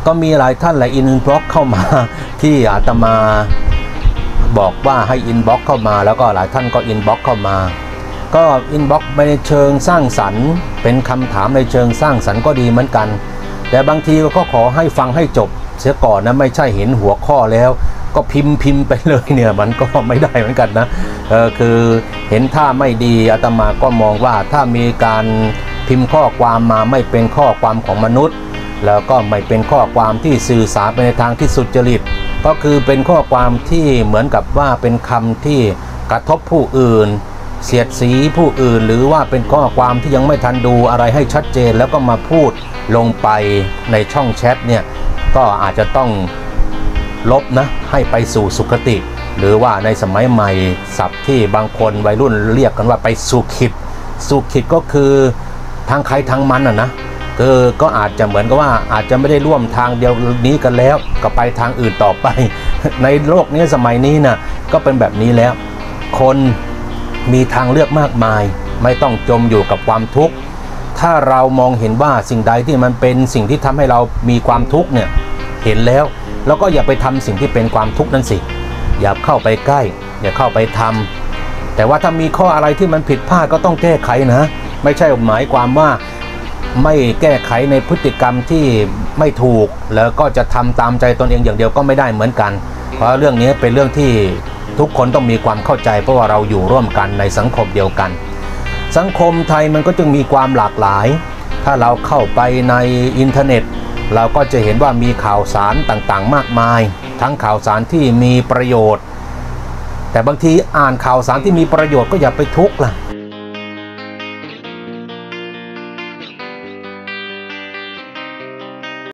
ก็มีหลายท่านหลายอินบ็อกเข้ามาที่อาตมาบอกว่าให้อินบ็อกเข้ามาแล้วก็หลายท่านก็อินบ็อกเข้ามาก็อินบ็อกในเชิงสร้างสรรค์เป็นคำถามในเชิงสร้างสรรค์ก็ดีเหมือนกันแต่บางทีก็ขอให้ฟังให้จบเสียก่อนนะไม่ใช่เห็นหัวข้อแล้วก็พิมพ์ไปเลยเนี่ยมันก็ไม่ได้เหมือนกันนะคือเห็นท่าไม่ดีอาตมาก็มองว่าถ้ามีการพิมพ์ข้อความมาไม่เป็นข้อความของมนุษย์แล้วก็ไม่เป็นข้อความที่สื่อสารไปในทางที่สุจริตก็คือเป็นข้อความที่เหมือนกับว่าเป็นคำที่กระทบผู้อื่นเสียดสีผู้อื่นหรือว่าเป็นข้อความที่ยังไม่ทันดูอะไรให้ชัดเจนแล้วก็มาพูดลงไปในช่องแชทเนี่ยก็อาจจะต้องลบนะให้ไปสู่สุคติหรือว่าในสมัยใหม่ศัพท์ที่บางคนวัยรุ่นเรียกกันว่าไปสุขิตสุขิตก็คือทางใครทางมันนะก็อาจจะเหมือนกับว่าอาจจะไม่ได้ร่วมทางเดียวนี้กันแล้วก็ไปทางอื่นต่อไปในโลกนี้สมัยนี้นะก็เป็นแบบนี้แล้วคนมีทางเลือกมากมายไม่ต้องจมอยู่กับความทุกข์ถ้าเรามองเห็นว่าสิ่งใดที่มันเป็นสิ่งที่ทำให้เรามีความทุกข์เนี่ยเห็นแล้วก็อย่าไปทำสิ่งที่เป็นความทุกข์นั้นสิอย่าเข้าไปใกล้อย่าเข้าไปทำแต่ว่าถ้ามีข้ออะไรที่มันผิดพลาดก็ต้องแก้ไขนะไม่ใช่หมายความว่าไม่แก้ไขในพฤติกรรมที่ไม่ถูกแล้วก็จะทำตามใจตนเองอย่างเดียวก็ไม่ได้เหมือนกันเพราะเรื่องนี้เป็นเรื่องที่ทุกคนต้องมีความเข้าใจเพราะว่าเราอยู่ร่วมกันในสังคมเดียวกันสังคมไทยมันก็จึงมีความหลากหลายถ้าเราเข้าไปในอินเทอร์เน็ตเราก็จะเห็นว่ามีข่าวสารต่างๆมากมายทั้งข่าวสารที่มีประโยชน์แต่บางทีอ่านข่าวสารที่มีประโยชน์ก็อย่าไปทุกข์ล่ะ